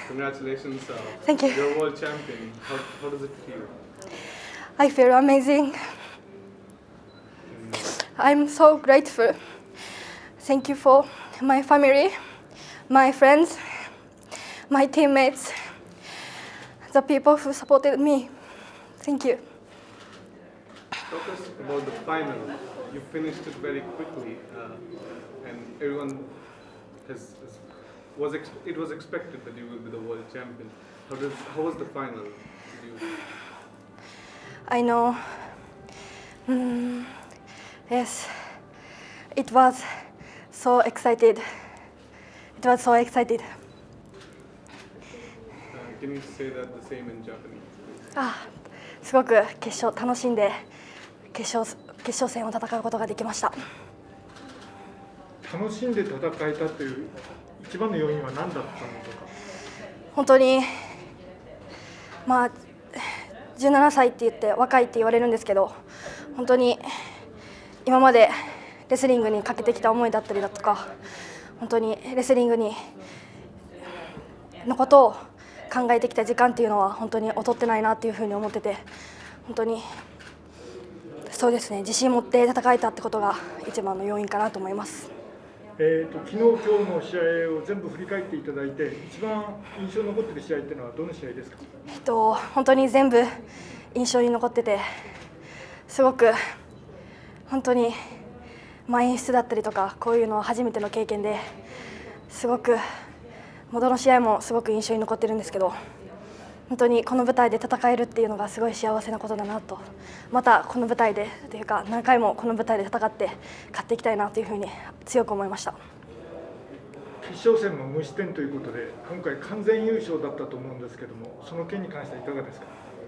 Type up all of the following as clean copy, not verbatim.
Congratulations. Thank you. You're world champion. How does it feel? I feel amazing. I'm so grateful. Thank you for my family, my friends, my teammates, the people who supported me. Thank you. Talk us about the final. You finished it very quickly, and everyone it was expected that you will be the world champion. How was the final? I know. Yes, it was so excited. It was so excited. Can you say that the same in Japanese? すごく決勝楽しんで決勝戦を戦うことができました。 楽しんで戦えたという一番の要因は何だったのか。 本当に17歳って言って若いって言われるんですけど、本当に今までレスリングにかけてきた思いだったりだとか、本当にレスリングのことを考えてきた時間っていうのは本当に劣ってないなっていうふうに思ってて、本当にそうですね、自信を持って戦えたってことが一番の要因かなと思います。 昨日、今日の試合を全部振り返っていただいて、一番印象に残っている試合っていうのはどの試合ですか？ 本当に全部印象に残ってて、すごく本当に演出だったりとか、こういうのは初めての経験ですごくどの試合もすごく印象に残ってるんですけど、本当にこの舞台で戦えるっていうのがすごい幸せなことだなと、またこの舞台でというか何回もこの舞台で戦って勝っていきたいなというふうに強く思いました。 決勝戦も無失点ということで、今回完全優勝だったと思うんですけども、その件に関してはいかがですか？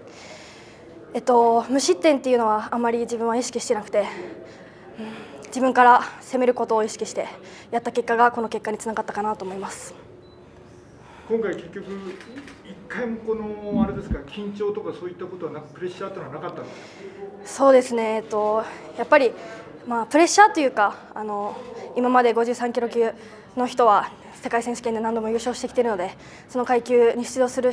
無失点っていうのはあまり自分は意識してなくて、自分から攻めることを意識してやった結果がこの結果につながったかなと思います。 今回結局一回もあれですか、緊張とかそういったことはなく、プレッシャーというのはなかったんですか？ そうですね、やっぱりプレッシャーというか、今まで53キロ級の人は世界選手権で何度も優勝してきているので、その階級に出場する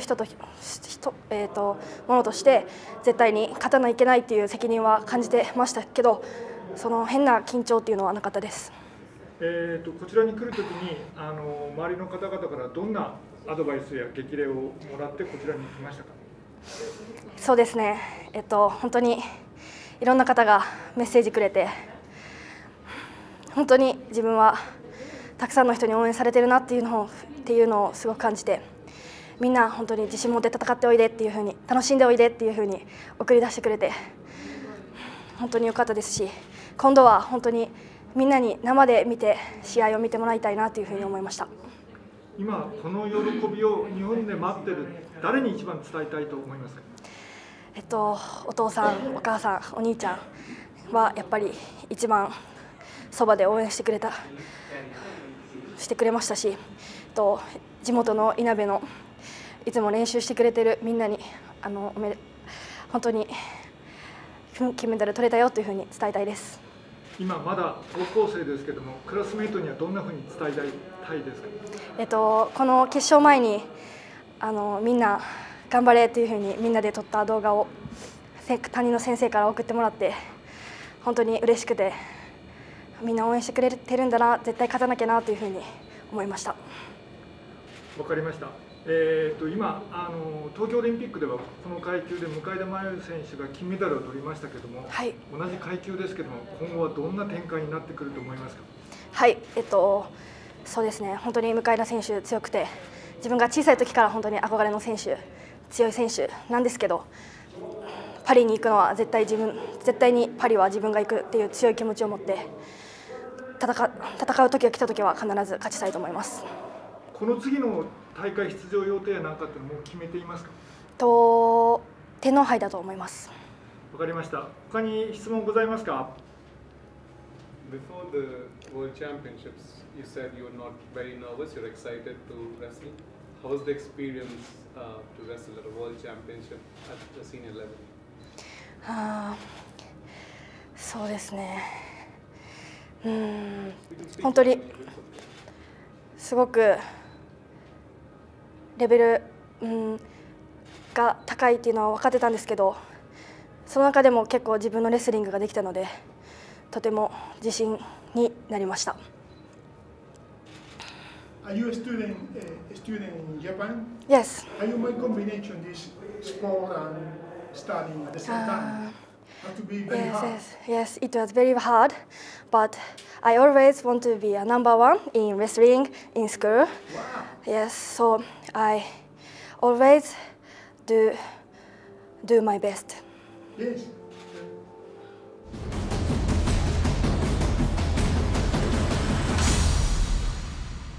ものとして絶対に勝たないといけないという責任は感じてましたけど、その変な緊張というのはなかったです。 こちらに来るときに周りの方々からどんなアドバイスや激励をもらってこちらに来ましたか？ そうですね、本当にいろんな方がメッセージくれて、本当に自分はたくさんの人に応援されてるなっていうのをすごく感じて、みんな本当に自信持って戦っておいでっていうふうに、楽しんでおいでっていうふうに送り出してくれて本当に良かったですし、今度は本当にみんなに生で見て試合を見てもらいたいなというふうに思いました。 今この喜びを日本で待ってる誰に一番伝えたいと思いますか？ お父さん、お母さん、お兄ちゃんはやっぱり一番そばで応援してくれましたし、地元のいなべのいつも練習してくれてるみんなに本当に金メダル取れたよというふうに伝えたいです。 今まだ高校生ですけども、クラスメートにはどんなふうに伝えたいですか？この決勝前にみんな頑張れというふうにみんなで撮った動画を担任の先生から送ってもらって、本当に嬉しくて、みんな応援してくれてるんだな、絶対勝たなきゃなというふうに思いました。 わかりました。今東京オリンピックではこの階級で向田真優選手が金メダルを取りましたけども、 はい、 同じ階級ですけども、今後はどんな展開になってくると思いますか？ はい、そうですね、本当に向田選手強くて、自分が小さい時から本当に憧れの選手、強い選手なんですけど、パリに行くのは絶対にパリは自分が行くっていう強い気持ちを持って戦う時が来た時は必ず勝ちたいと思います。 この次の大会出場予定やなんかってもう決めていますか？ 天皇杯だと思います。 わかりました。他に質問ございますか？ Before the World Championships, you said you were not very nervous. You're excited to wrestle. How was the experience to wrestle at a World Championship at the senior level? そうですね。本当にすごくレベル、が高いっていうのは分かってたんですけど、その中でも結構自分のレスリングができたので、とても自信になりました。 Are you a student in Japan? Yes. How you make combination this sport and studying at the same time? Have to be very hard. Yes, it was very hard, but I always want to be a number one in wrestling in school. Wow. Yes, so I always do my best. Yes.